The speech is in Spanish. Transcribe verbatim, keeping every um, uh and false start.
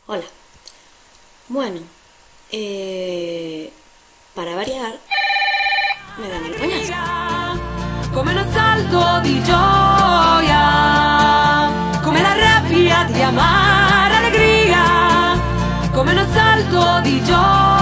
Hola. Bueno, eh, para variar, me dan el coñazo. Come uno salto di gioia, come la rabbia di amare allegria, come uno salto di gioia.